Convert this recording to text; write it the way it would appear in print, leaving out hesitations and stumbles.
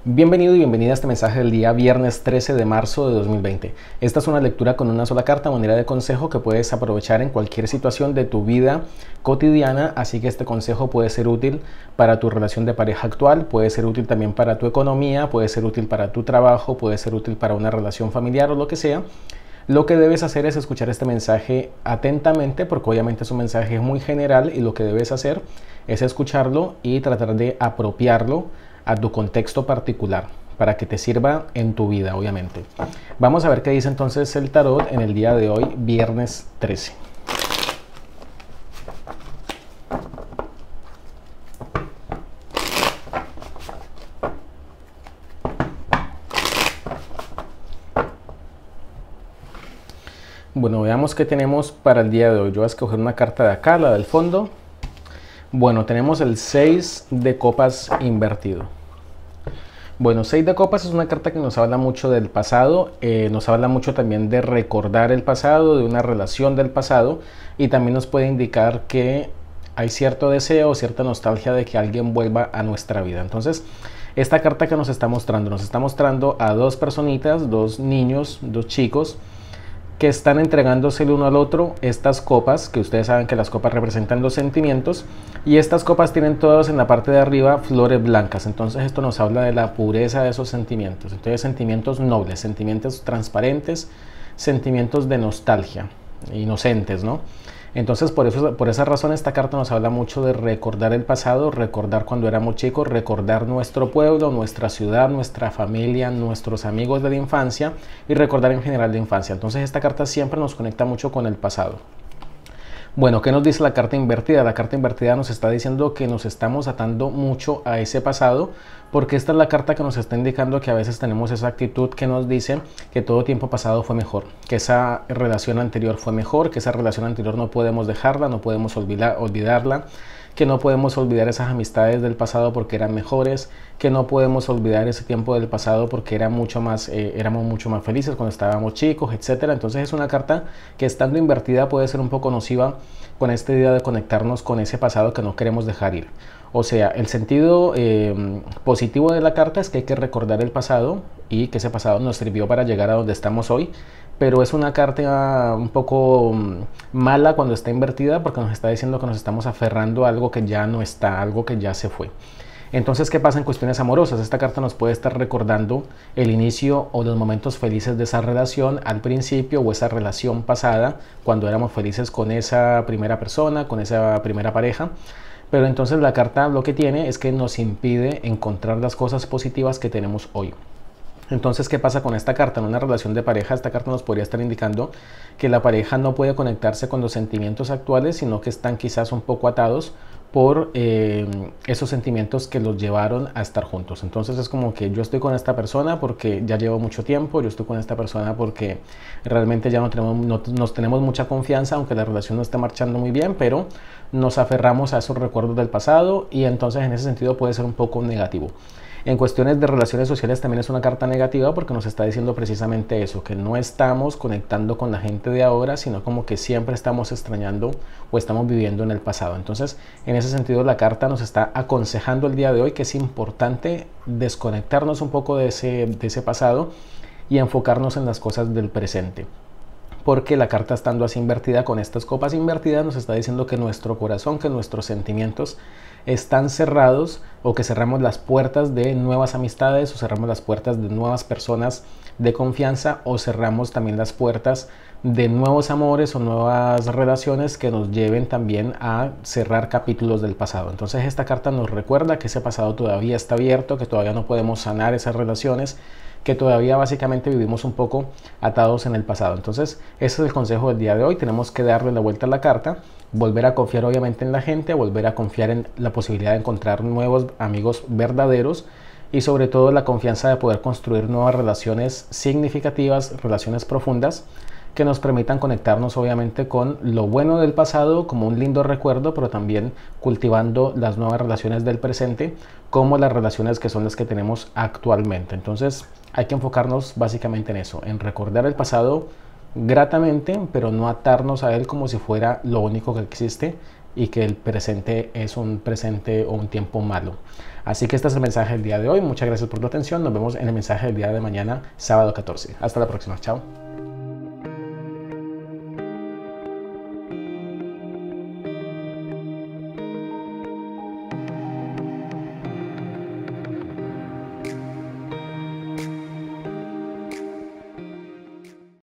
Bienvenido y bienvenida a este mensaje del día viernes 13 de marzo de 2020. Esta es una lectura con una sola carta, manera de consejo que puedes aprovechar en cualquier situación de tu vida cotidiana, así que este consejo puede ser útil para tu relación de pareja actual, puede ser útil también para tu economía, puede ser útil para tu trabajo, puede ser útil para una relación familiar o lo que sea. Lo que debes hacer es escuchar este mensaje atentamente, porque obviamente es un mensaje muy general y lo que debes hacer es escucharlo y tratar de apropiarlo a tu contexto particular para que te sirva en tu vida, obviamente. Vamos a ver qué dice entonces el tarot en el día de hoy, viernes 13. Bueno, veamos qué tenemos para el día de hoy. Yo voy a escoger una carta de acá, la del fondo. Bueno, tenemos el 6 de copas invertido. Bueno, 6 de copas es una carta que nos habla mucho del pasado, nos habla mucho también de recordar el pasado, de una relación del pasado, y también nos puede indicar que hay cierto deseo, cierta nostalgia de que alguien vuelva a nuestra vida. Entonces, esta carta que nos está mostrando a dos personitas, dos niños, dos chicos, que están entregándose el uno al otro estas copas, que ustedes saben que las copas representan los sentimientos, y estas copas tienen todas en la parte de arriba flores blancas. Entonces esto nos habla de la pureza de esos sentimientos. Entonces sentimientos nobles, sentimientos transparentes, sentimientos de nostalgia, inocentes, ¿no? Entonces por esa razón esta carta nos habla mucho de recordar el pasado, recordar cuando éramos chicos, recordar nuestro pueblo, nuestra ciudad, nuestra familia, nuestros amigos de la infancia y recordar en general la infancia. Entonces esta carta siempre nos conecta mucho con el pasado. Bueno, ¿qué nos dice la carta invertida? La carta invertida nos está diciendo que nos estamos atando mucho a ese pasado, porque esta es la carta que nos está indicando que a veces tenemos esa actitud que nos dice que todo tiempo pasado fue mejor, que esa relación anterior fue mejor, que esa relación anterior no podemos dejarla, no podemos olvidarla, que no podemos olvidar esas amistades del pasado porque eran mejores, que no podemos olvidar ese tiempo del pasado porque éramos mucho más felices cuando estábamos chicos, etcétera. Entonces es una carta que, estando invertida, puede ser un poco nociva con esta idea de conectarnos con ese pasado que no queremos dejar ir. O sea, el sentido positivo de la carta es que hay que recordar el pasado y que ese pasado nos sirvió para llegar a donde estamos hoy, pero es una carta un poco mala cuando está invertida, porque nos está diciendo que nos estamos aferrando a algo que ya no está, algo que ya se fue. Entonces, ¿qué pasa en cuestiones amorosas? Esta carta nos puede estar recordando el inicio o los momentos felices de esa relación al principio, o esa relación pasada, cuando éramos felices con esa primera persona, con esa primera pareja. Pero entonces la carta lo que tiene es que nos impide encontrar las cosas positivas que tenemos hoy. Entonces, ¿qué pasa con esta carta? En una relación de pareja, esta carta nos podría estar indicando que la pareja no puede conectarse con los sentimientos actuales, sino que están quizás un poco atados por esos sentimientos que los llevaron a estar juntos. Entonces es como que yo estoy con esta persona porque ya llevo mucho tiempo, yo estoy con esta persona porque realmente ya nos tenemos mucha confianza, aunque la relación no esté marchando muy bien, pero nos aferramos a esos recuerdos del pasado, y entonces en ese sentido puede ser un poco negativo. En cuestiones de relaciones sociales también es una carta negativa, porque nos está diciendo precisamente eso, que no estamos conectando con la gente de ahora, sino como que siempre estamos extrañando o estamos viviendo en el pasado. Entonces, en ese sentido, la carta nos está aconsejando el día de hoy que es importante desconectarnos un poco de ese pasado y enfocarnos en las cosas del presente. Porque la carta, estando así invertida, con estas copas invertidas, nos está diciendo que nuestro corazón, que nuestros sentimientos están cerrados, o que cerramos las puertas de nuevas amistades, o cerramos las puertas de nuevas personas de confianza, o cerramos también las puertas de nuevos amores o nuevas relaciones que nos lleven también a cerrar capítulos del pasado. Entonces esta carta nos recuerda que ese pasado todavía está abierto, que todavía no podemos sanar esas relaciones, que todavía básicamente vivimos un poco atados en el pasado. Entonces ese es el consejo del día de hoy. Tenemos que darle la vuelta a la carta, volver a confiar obviamente en la gente, volver a confiar en la posibilidad de encontrar nuevos amigos verdaderos, y sobre todo la confianza de poder construir nuevas relaciones significativas, relaciones profundas, que nos permitan conectarnos obviamente con lo bueno del pasado como un lindo recuerdo, pero también cultivando las nuevas relaciones del presente, como las relaciones que son las que tenemos actualmente. Entonces hay que enfocarnos básicamente en eso, en recordar el pasado gratamente, pero no atarnos a él como si fuera lo único que existe, y que el presente es un presente o un tiempo malo. Así que este es el mensaje del día de hoy. Muchas gracias por tu atención. Nos vemos en el mensaje del día de mañana, sábado 14. Hasta la próxima. Chao.